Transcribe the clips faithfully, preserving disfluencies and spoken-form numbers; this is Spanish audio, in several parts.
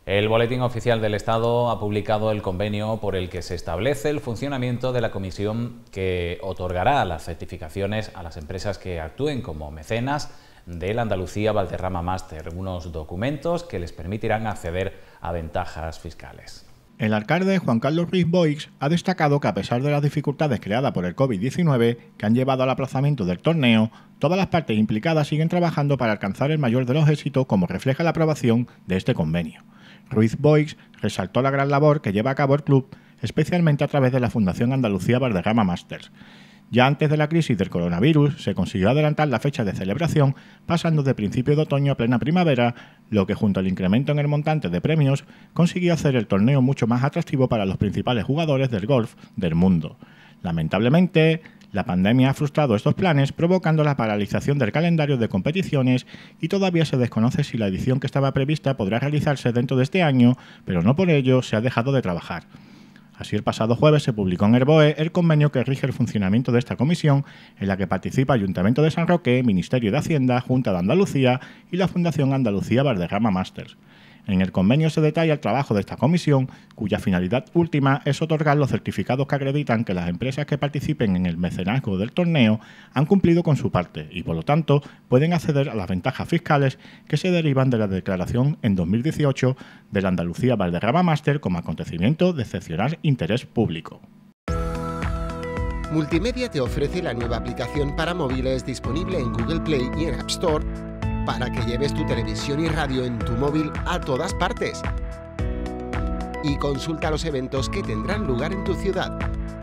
El Boletín Oficial del Estado ha publicado el convenio por el que se establece el funcionamiento de la comisión que otorgará las certificaciones a las empresas que actúen como mecenas del Andalucía Valderrama Master, unos documentos que les permitirán acceder a ventajas fiscales. El alcalde Juan Carlos Ruiz Boix ha destacado que a pesar de las dificultades creadas por el COVID diecinueve que han llevado al aplazamiento del torneo, todas las partes implicadas siguen trabajando para alcanzar el mayor de los éxitos, como refleja la aprobación de este convenio. Ruiz Boix resaltó la gran labor que lleva a cabo el club, especialmente a través de la Fundación Andalucía Valderrama Masters. Ya antes de la crisis del coronavirus, se consiguió adelantar la fecha de celebración, pasando de principio de otoño a plena primavera, lo que junto al incremento en el montante de premios, consiguió hacer el torneo mucho más atractivo para los principales jugadores del golf del mundo. Lamentablemente, la pandemia ha frustrado estos planes, provocando la paralización del calendario de competiciones, y todavía se desconoce si la edición que estaba prevista podrá realizarse dentro de este año, pero no por ello se ha dejado de trabajar. Así, el pasado jueves se publicó en el B O E el convenio que rige el funcionamiento de esta comisión, en la que participa Ayuntamiento de San Roque, Ministerio de Hacienda, Junta de Andalucía y la Fundación Andalucía Valderrama Masters. En el convenio se detalla el trabajo de esta comisión, cuya finalidad última es otorgar los certificados que acreditan que las empresas que participen en el mecenazgo del torneo han cumplido con su parte y, por lo tanto, pueden acceder a las ventajas fiscales que se derivan de la declaración en dos mil dieciocho de la Andalucía Valderrama Master como acontecimiento de excepcional interés público. Multimedia te ofrece la nueva aplicación para móviles disponible en Google Play y en App Store, para que lleves tu televisión y radio en tu móvil a todas partes. Y consulta los eventos que tendrán lugar en tu ciudad.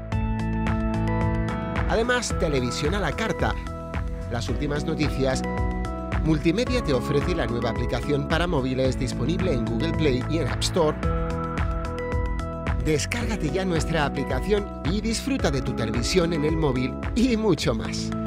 Además, televisión a la carta, las últimas noticias. Multimedia te ofrece la nueva aplicación para móviles disponible en Google Play y en App Store. Descárgate ya nuestra aplicación y disfruta de tu televisión en el móvil y mucho más.